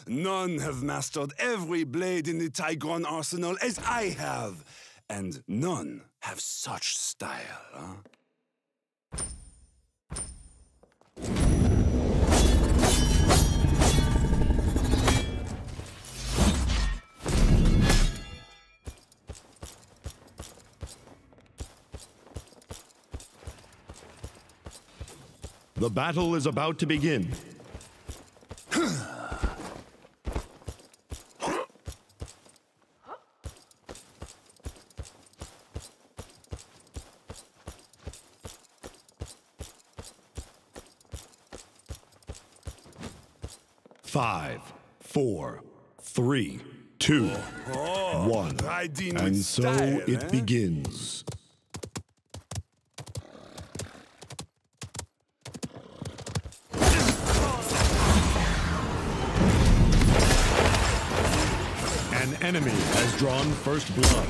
None have mastered every blade in the Tigron arsenal as I have. And none have such style, huh? The battle is about to begin. Five, four, three, two, one. And so it begins. An enemy has drawn first blood.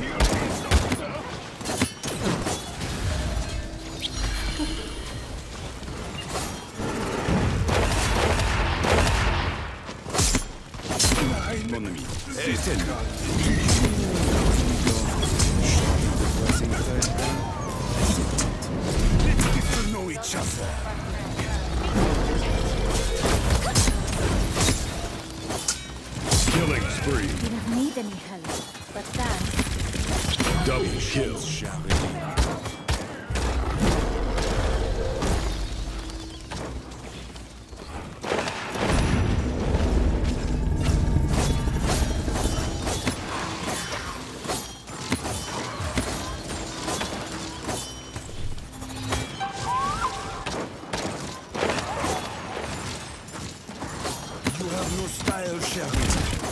Let's get to know each other. Killing spree. We don't need any help, but thanks. Double kill. You have no style, Sherry.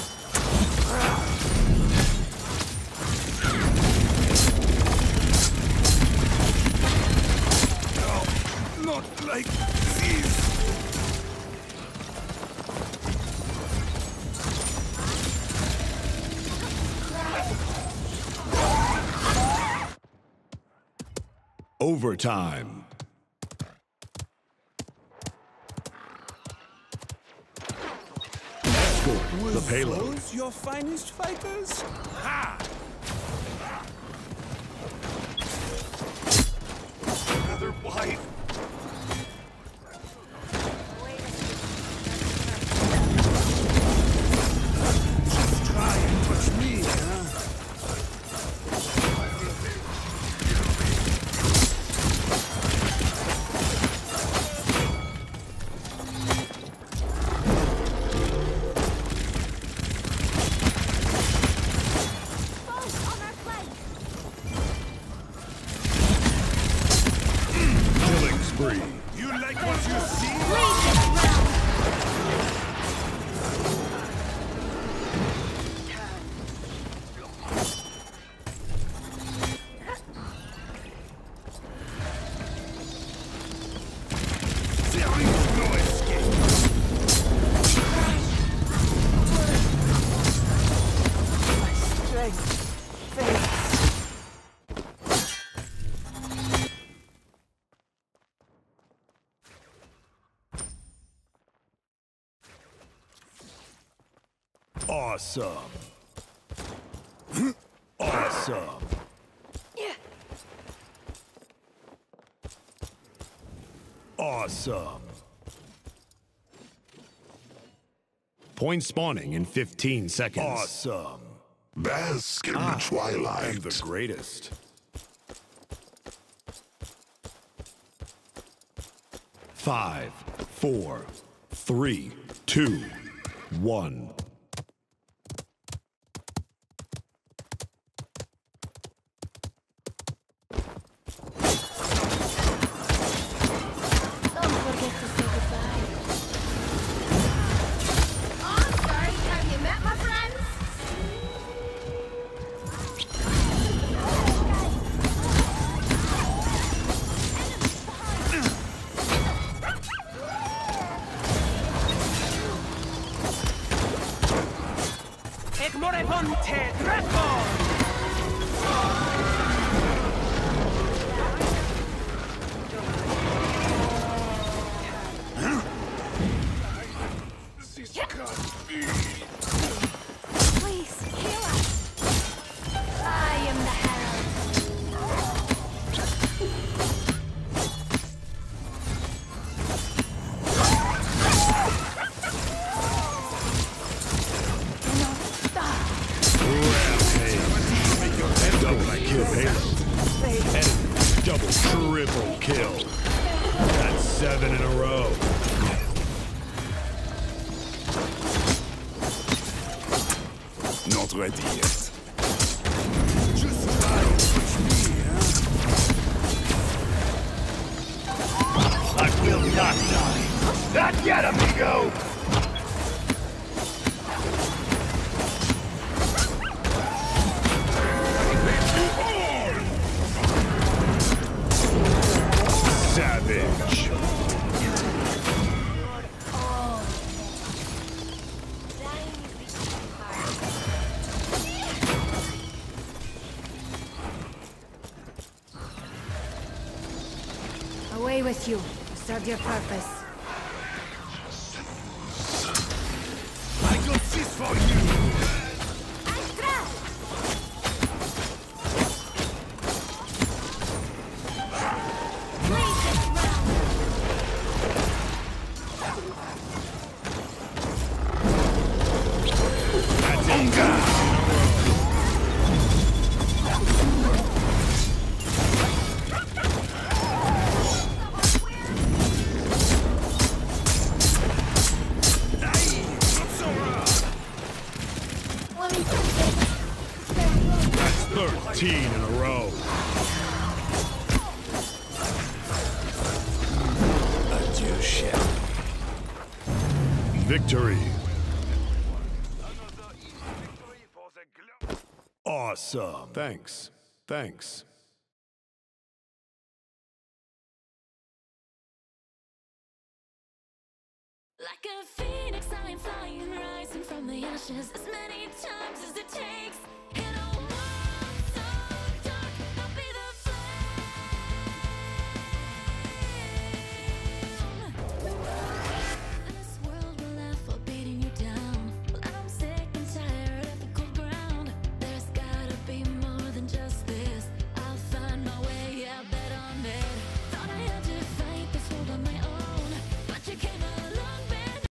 No, not like this. Overtime. Escort the payload. Those your finest fighters? Ha! Another wife. Just try and touch me, huh? You like what you see? There is no escape. My strength fades. Awesome. Awesome. Awesome. Point spawning in 15 seconds. Awesome. Bask in the twilight. I'm the greatest. 5, 4, 3, 2, 1. Don't forget to say goodbye. Oh, I'm sorry. Have you met my friends? Ponte Draco! This can't be. 7 in a row. Not ready yet. Just try to push me, huh? I will not die. Not yet, amigo! Savage. Away with you. Served your purpose. I got this for you! That's 13 in a row. Adieu, chef. Victory. Awesome. Thanks. Thanks. Like a phoenix, I am flying, rising from the ashes as many times as it takes.